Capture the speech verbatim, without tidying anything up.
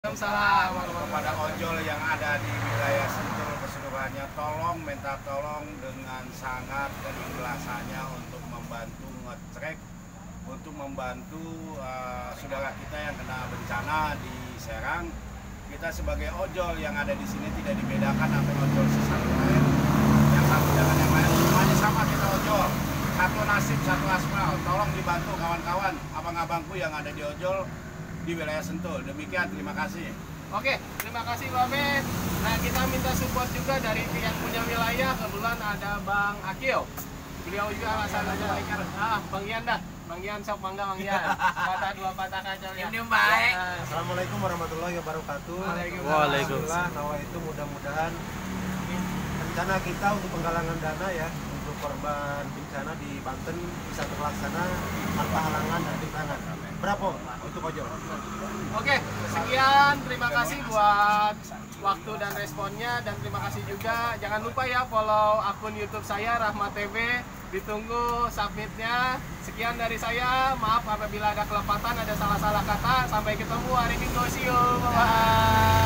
Waalaikumsalam kepada ojol yang ada di wilayah Sentul keseluruhannya, tolong minta tolong dengan sangat keikhlasannya untuk membantu nge-track, untuk membantu uh, saudara kita yang kena bencana di Serang. Kita sebagai ojol yang ada di sini tidak dibedakan sama ojol sesama lain, yang satu dengan yang lain, semuanya sama kita ojol, satu nasib, satu aspal. Tolong dibantu kawan-kawan, abang-abangku yang ada di ojol di wilayah Sentul. Demikian, terima kasih. Oke, terima kasih Babe. Nah, kita minta support juga dari yang punya wilayah. Kebetulan ada Bang Akil. Beliau juga alasannya ah, Bang Ian dah. Bang Ian sok mangga Bang Ian. Patah dua patah kaca ya. Ini baik. Assalamualaikum warahmatullahi wabarakatuh. Waalaikumsalam. Nawa itu mudah-mudahan rencana kita untuk penggalangan dana ya untuk korban bencana di Banten bisa terlaksana tanpa halangan dan rintangan. Berapa untuk ojol? Oke, sekian. Terima kasih buat waktu dan responnya, dan terima kasih juga. Jangan lupa ya follow akun YouTube saya Rahmat T V. Ditunggu submitnya. Sekian dari saya. Maaf apabila ada kelewatan, ada salah-salah kata. Sampai ketemu hari Minggu. See you. Bye bye.